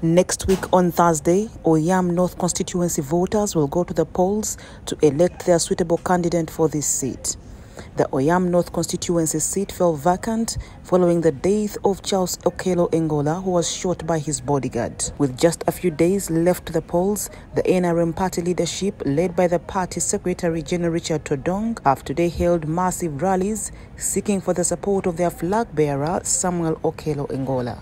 Next week on Thursday, Oyam North constituency voters will go to the polls to elect their suitable candidate for this seat. The Oyam North constituency seat fell vacant following the death of Charles Okello Engola, who was shot by his bodyguard. With just a few days left to the polls, the NRM party leadership, led by the party Secretary General Richard Todong, have today held massive rallies seeking for the support of their flag bearer, Samuel Okello Engola.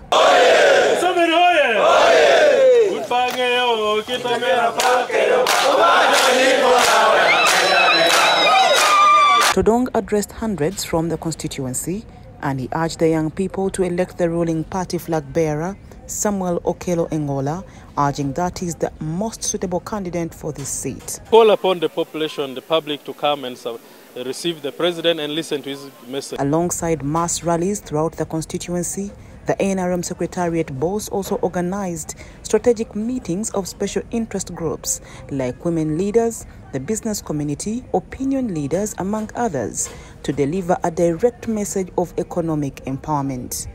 Todong addressed hundreds from the constituency and he urged the young people to elect the ruling party flag bearer, Samuel Okello Engola, urging that he is the most suitable candidate for this seat. Call upon the population, the public, to come and receive the president and listen to his message. Alongside mass rallies throughout the constituency, the NRM Secretariat boss also organized strategic meetings of special interest groups like women leaders, the business community, opinion leaders, among others, to deliver a direct message of economic empowerment.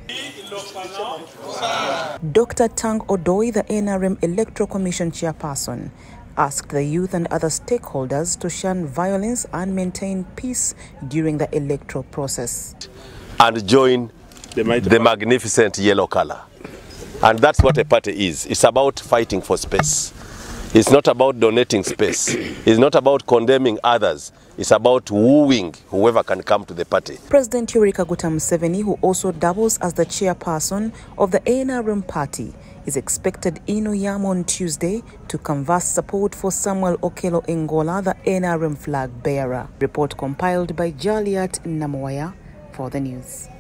Dr. Tang Odoi, the NRM Electoral Commission chairperson, asked the youth and other stakeholders to shun violence and maintain peace during the electoral process. And join the magnificent yellow color. And that's what a party is. It's about fighting for space. It's not about donating space. It's not about condemning others. It's about wooing whoever can come to the party. President Yoweri Kaguta Museveni, who also doubles as the chairperson of the NRM party, is expected in Oyam on Tuesday to canvass support for Samuel Okello Engola, the NRM flag bearer. Report compiled by Jaliat Namwaya for the news.